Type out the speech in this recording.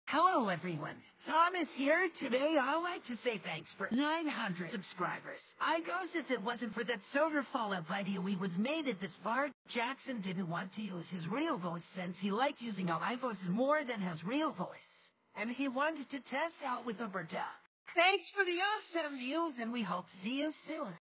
Hello everyone, Thomas here. Today I'd like to say thanks for 900 subscribers. I guess if it wasn't for that solar fallout video we would've made it this far. Jackson didn't want to use his real voice since he liked using AI voices more than his real voice. And he wanted to test out with Uberduck. Thanks for the awesome views and we hope to see you soon.